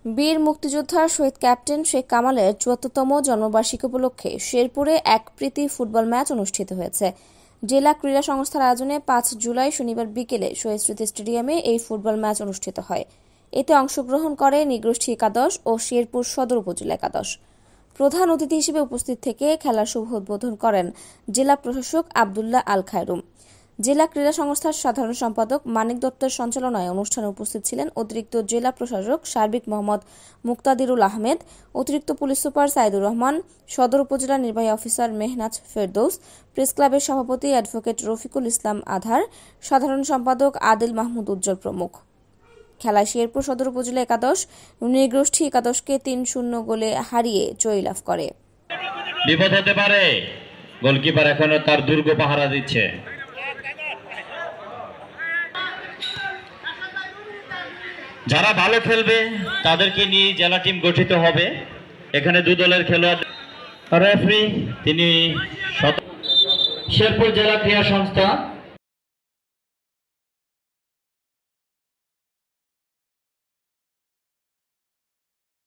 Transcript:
বীর মুক্তিযোদ্ধা শহীদ ক্যাপ্টেন শেখ কামালের ৭৪তম জন্মবার্ষিকী উপলক্ষে শেরপুরে এক প্রীতি ফুটবল ম্যাচ অনুষ্ঠিত হয়েছে। জেলা ক্রীড়া সংস্থার আয়োজনে ৫ জুলাই শনিবার বিকেলে শহীদ স্মৃতি স্টেডিয়ামে এই ফুটবল ম্যাচ অনুষ্ঠিত হয়। এতে অংশগ্রহণ করে নিগোষ্ঠী একাদশ ও শেরপুর সদর উপজেলা একাদশ। প্রধান অতিথি হিসেবে উপস্থিত থেকে খেলার শুভ উদ্বোধন করেন জেলা প্রশাসক আবদুল্লাহ আল খায়রুম। জেলা ক্রীড়া সংস্থার সাধারণ সম্পাদক মানিক দত্তের সঞ্চালনায় অনুষ্ঠানে উপস্থিত ছিলেন অতিরিক্ত জেলা প্রশাসক সার্বিক মোহাম্মদ মুক্তাদিরুল আহমেদ, অতিরিক্ত পুলিশ সুপার সাইদুর রহমান, সদর উপজেলা নির্বাহী অফিসার মেহনাজ ফেরদৌস, প্রেস ক্লাবের সভাপতি অ্যাডভোকেট রফিকুল ইসলাম আধার, সাধারণ সম্পাদক আদিল মাহমুদ উজ্জ্বল প্রমুখ। খেলায় শেরপুর সদর উপজেলা একাদশ নৃগোষ্ঠী একাদশকে ৩-০ গোলে হারিয়ে জয়লাভ করে। বিপদ হতে পারে, গোলকিপার এখনো তার দুর্গ পাহারা দিচ্ছে। যারা ভালো খেলবে তাদেরকে নিয়ে জেলা টিম গঠিত হবে। এখানে দু দলের খেলোয়াড়, রেফারি তিনি শেরপুর জেলা ক্রীড়া সংস্থা।